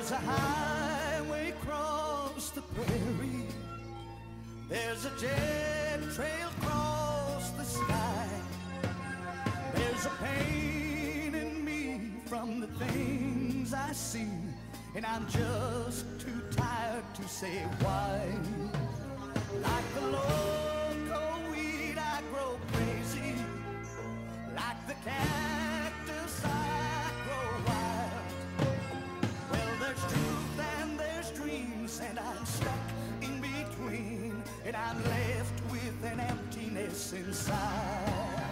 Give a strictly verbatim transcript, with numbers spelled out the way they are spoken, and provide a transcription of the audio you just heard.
There's a highway across the prairie. There's a jet trail across the sky. There's a pain in me from the things I see, and I'm just too tired to say why. Like the local weed I grow crazy, like the cactus I grow wild. Well, there's truth and there's dreams, and I'm stuck in between, and I'm left with an emptiness inside.